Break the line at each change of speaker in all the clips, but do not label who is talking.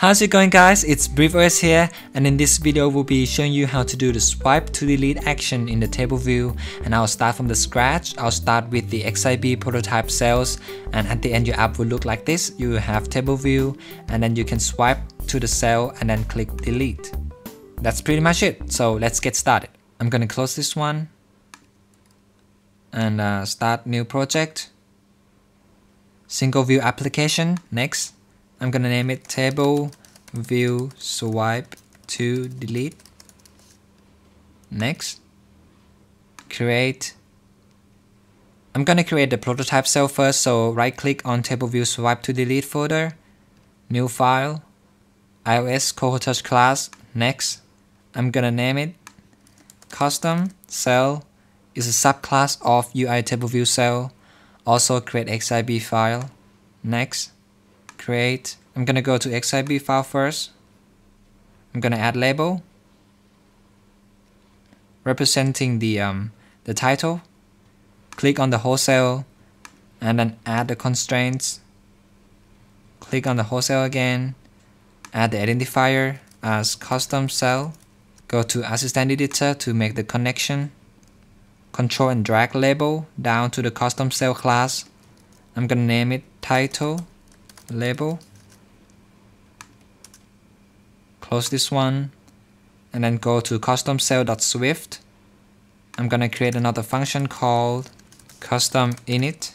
How's it going, guys? It's BriefOS here, and in this video we'll be showing you how to do the swipe to delete action in the table view. And I'll start from the scratch. I'll start with the XIB prototype cells, and at the end your app will look like this. You have table view, and then you can swipe to the cell and then click delete. That's pretty much it. So let's get started. I'm gonna close this one and start new project. Single view application. Next, I'm gonna name it TableView swipe to delete. Next, I'm gonna create the prototype cell first, so right click on TableView swipe to delete folder, new file, iOS cohort touch class. Next, I'm gonna name it custom cell is a subclass of UITableView cell. Also create XIB file. Next, I'm gonna go to XIB file first. I'm gonna add label representing the title. Click on the whole cell and then add the constraints. Click on the whole cell again. Add the identifier as custom cell. Go to assistant editor to make the connection. Control and drag label down to the custom cell class. I'm gonna name it title label. Close this one and then go to custom cell.swift. I'm gonna create another function called custom init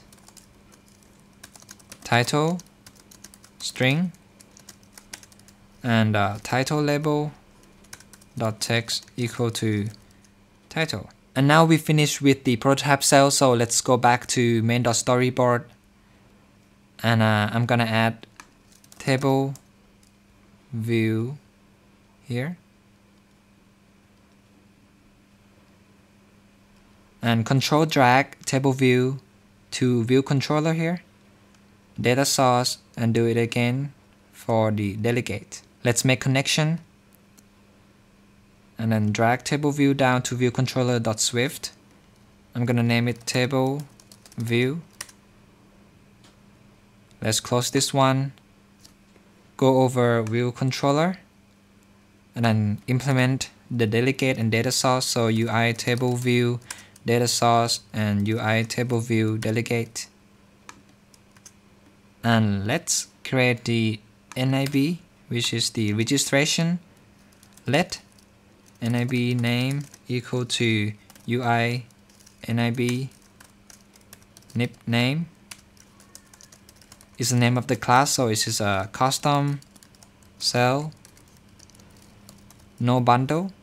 title string and title label dot text equal to title. And now we finished with the prototype cell, so let's go back to main.storyboard and I'm gonna add table view here and control drag table view to view controller here, data source, and do it again for the delegate. Let's make connection and then drag table view down to view controller.swift. I'm gonna name it table view. Let's close this one. Go over view controller and then implement the delegate and data source. So UITableView data source and UITableView delegate. And let's create the NIB, which is the registration. Let NIB name equal to UINIB nib name is the name of the class, so it is a custom cell no bundle.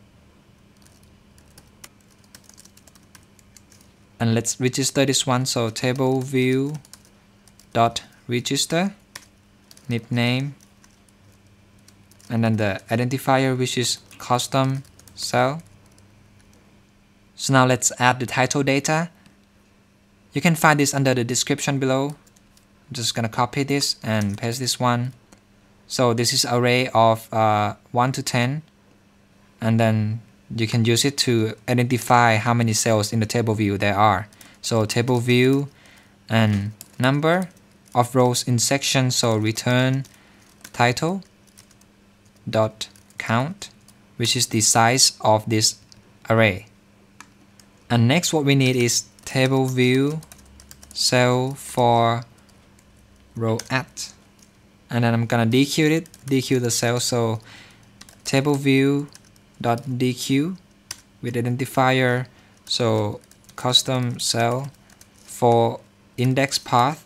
And let's register this one, so TableView dot register nib name and then the identifier, which is custom cell. So now let's add the title data. You can find this under the description below. I'm just gonna copy this and paste this one. So this is array of 1 to 10, and then you can use it to identify how many cells in the table view there are. So table view and number of rows in section, so return title dot count, which is the size of this array. And next what we need is table view cell for row at, and then I'm gonna dequeue the cell, so table view dot dequeue with identifier, so custom cell for index path,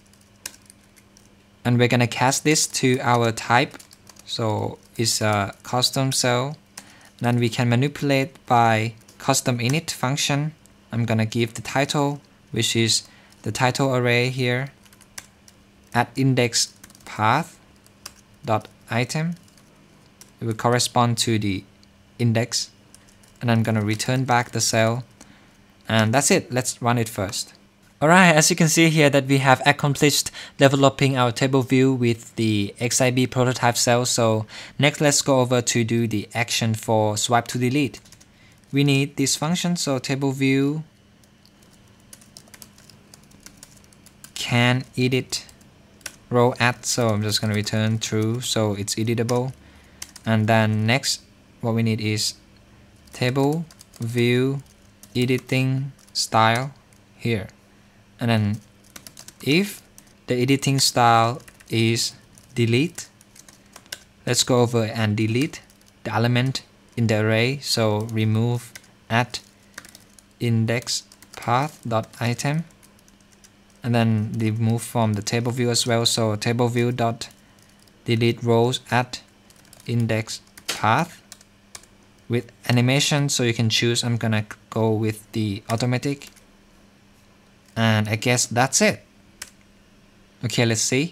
and we're gonna cast this to our type, so it's a custom cell. Then we can manipulate by custom init function. I'm gonna give the title, which is the title array here, at index path dot item. It will correspond to the index, and I'm gonna return back the cell, and that's it. Let's run it first. Alright, as you can see here that we have accomplished developing our table view with the XIB prototype cell. So next let's go over to do the action for swipe to delete. We need this function, so table view can edit row add, so I'm just going to return true, so it's editable. And then next, what we need is TableView editing style here. And then if the editing style is delete, let's go over and delete the element in the array. So remove at index path.item, and then remove from the table view as well. So TableView dot delete rows at index path with animation. So you can choose. I'm gonna go with the automatic, and I guess that's it. Okay, let's see.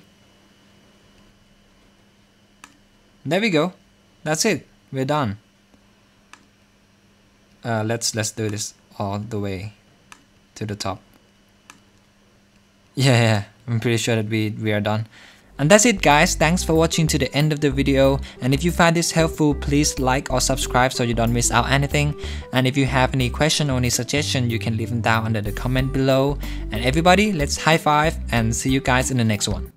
There we go. That's it. We're done. Let's do this all the way to the top. Yeah, I'm pretty sure that we are done. And that's it, guys. Thanks for watching to the end of the video. And if you find this helpful, please like or subscribe so you don't miss out anything. And if you have any question or any suggestion, you can leave them down under the comment below. And everybody, let's high five and see you guys in the next one.